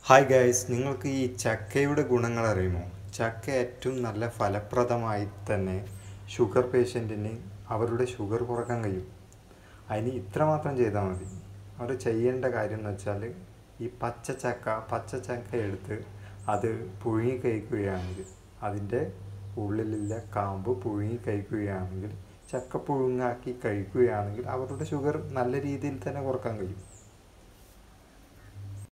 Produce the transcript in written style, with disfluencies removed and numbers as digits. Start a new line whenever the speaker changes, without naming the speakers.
Hi guys, നിങ്ങൾക്ക് ഈ ചക്കയുടെ ഗുണങ്ങൾ അറിയുമോ? ചക്ക ഏറ്റവും നല്ല ഫലപ്രദമായി തന്നെ ഷുഗർ പേഷ്യൻറ്റിന് അവരുടെ ഷുഗർ കുറക്കാൻ കഴിയും. അതിന് ഇത്രമാത്രം ചെയ്താൽ മതി. അവർ ചെയ്യേണ്ട കാര്യം എന്ന് വെച്ചാൽ ഈ പച്ചച്ചക്ക എടുത്ത് അത് പുഴുങ്ങി കഴിക്കുകയാണെങ്കിൽ, അതിൻ്റെ ഉള്ളിലുള്ള കാമ്പ് പുഴുങ്ങി കഴിക്കുകയാണെങ്കിൽ, ചക്ക പുഴുങ്ങാക്കി കഴിക്കുകയാണെങ്കിൽ അവരുടെ ഷുഗർ നല്ല രീതിയിൽ തന്നെ കുറക്കാൻ കഴിയും.